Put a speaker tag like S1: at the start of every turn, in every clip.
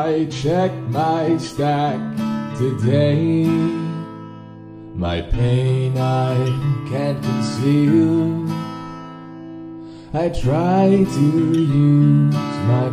S1: I checked my stack today. My pain I can't conceal. I try to use my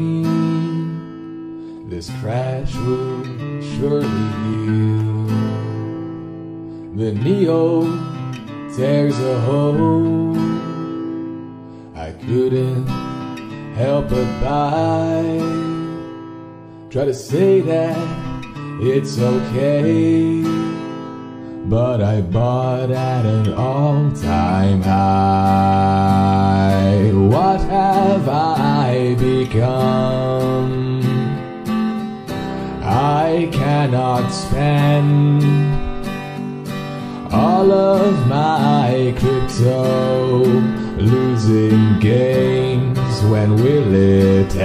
S1: brain. This crash will surely heal. The Neo tears a hole. I couldn't help but buy. Try to say that it's okay, but I bought at an all-time high. What have I become? I cannot spend all of my crypto. Losing games, when will it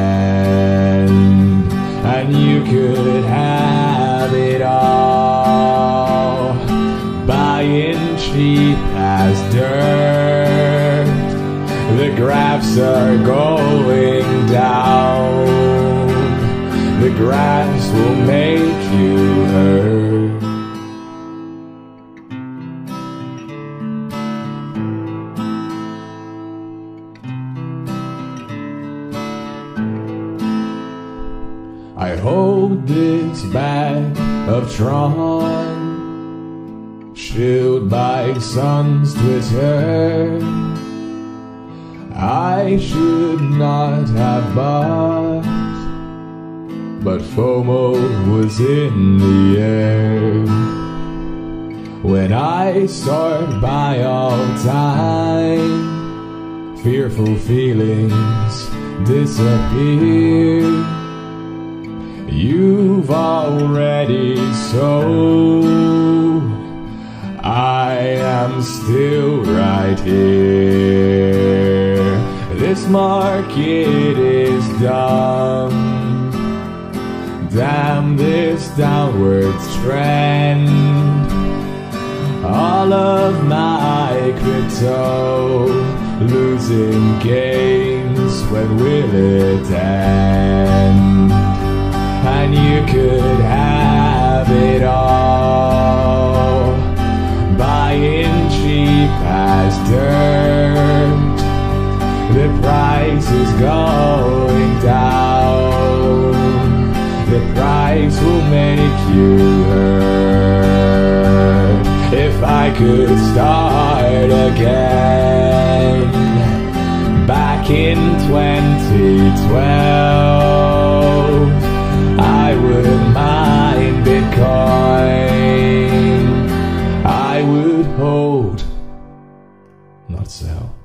S1: end? And you could have it all, buying cheap as dirt. The graphs are going down. The graphs will make you hurt. I hold this bag of Tron, chilled by sun's Twitter. I should not have bought, but FOMO was in the air. When I start by all time, fearful feelings disappear. You've already sold. I am still right here. This market is dumb. Damn this downwards trend. All of my crypto losing games, when will it end? And you could have it all, buying cheap as dirt. The price is going down. The price will make you hurt. If I could start again, back in 2012, I wouldn't mind Bitcoin. I would hold, not sell.